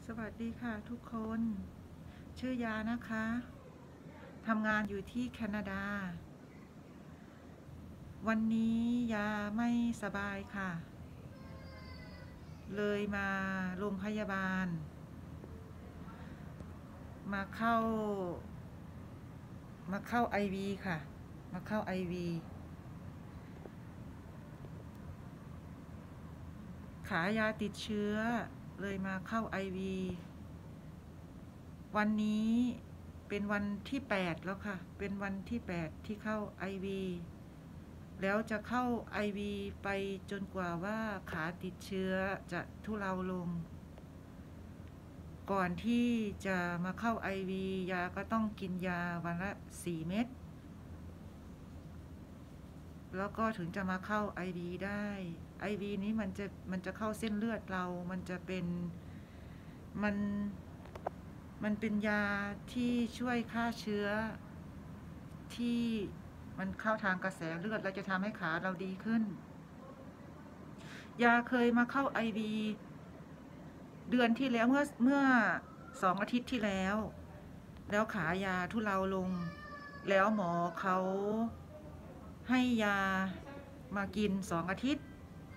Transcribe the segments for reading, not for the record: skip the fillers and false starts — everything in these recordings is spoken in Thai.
สวัสดีค่ะทุกคน ชื่อยานะคะ ทำงานอยู่ที่แคนาดา วันนี้ยาไม่สบายค่ะ เลยมาโรงพยาบาล มาเข้าIV ค่ะ มาเข้า IV ขายาติดเชื้อ เลยมาเข้า IV วันนี้เป็นวันที่8แล้วค่ะ เป็นวันที่8ที่เข้า IV แล้วจะเข้า IV ไปจนกว่าว่าขาติดเชื้อจะทุเลาลง ก่อนที่จะมาเข้า IV ยาก็ต้องกินยาวันละ4 เม็ด แล้วก็ถึงจะมาเข้า IV ได้ IV นี้มันจะเข้าเส้นเลือดเรา มันจะเป็นมันเป็นยาที่ช่วยฆ่าเชื้อที่มันเข้าทางกระแสเลือดแล้วจะทำให้ขาเราดีขึ้น ยาเคยมาเข้า IV เดือนที่แล้วเมื่อ2 อาทิตย์ที่แล้วขายาทุเลาลง แล้วหมอเขาให้ยามากิน2 อาทิตย์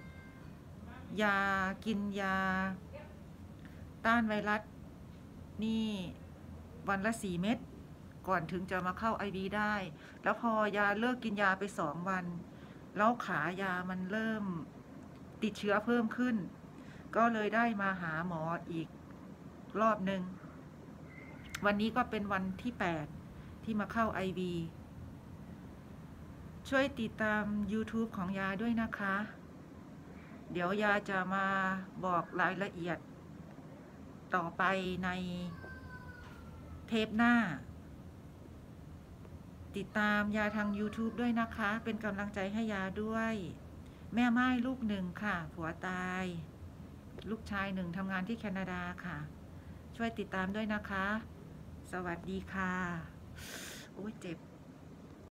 กินยาต้านไวรัสนี่วันละ4 เม็ด ก่อนถึงจะมาเข้า IV ได้ แล้วพอยาเลิกกินยาไป2 วัน แล้วขายามันเริ่มติดเชื้อเพิ่มขึ้น ก็เลยได้มาหาหมออีกรอบหนึ่ง วันนี้ก็เป็นวันที่8ที่มาเข้า IV ช่วยติดตาม YouTube ของยาด้วยนะคะ เดี๋ยวยาจะมาบอกรายละเอียดต่อไปในเทปหน้า ติดตามยาทาง YouTube ด้วยนะคะ เป็นกำลังใจให้ยาด้วย แม่ไม้ลูก 1ค่ะ ผัวตาย ลูกชาย 1ทำงานที่แคนาดาค่ะ ช่วยติดตามด้วยนะคะ สวัสดีค่ะ โอ้ยเจ็บ